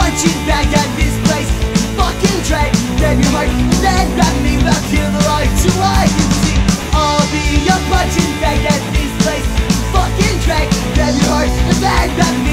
punching bag at this place. Fucking dread, grab your heart, then grab me back to the light. So I can see I'll be a punching bag at this place. Fucking dread, grab your heart, and then grab me